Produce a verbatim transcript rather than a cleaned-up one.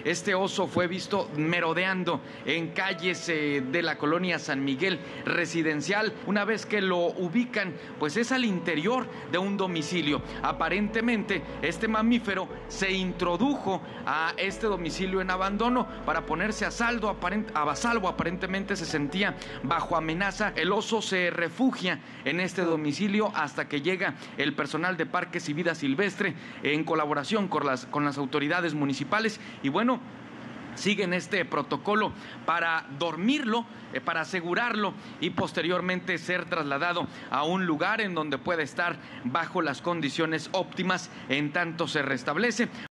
Este oso fue visto merodeando en calles eh, de la colonia San Miguel Residencial. Una vez que lo ubican, pues es al interior de un domicilio. Aparentemente, este mamífero se introdujo a este domicilio en abandono para ponerse a saldo, aparent a salvo. Aparentemente se sentía bajo amenaza. El oso se refugia en este domicilio hasta que llega el personal de Parques y Vida Silvestre en colaboración con las, con las autoridades municipales. Y bueno, siguen este protocolo para dormirlo, eh, para asegurarlo y posteriormente ser trasladado a un lugar en donde pueda estar bajo las condiciones óptimas en tanto se restablece.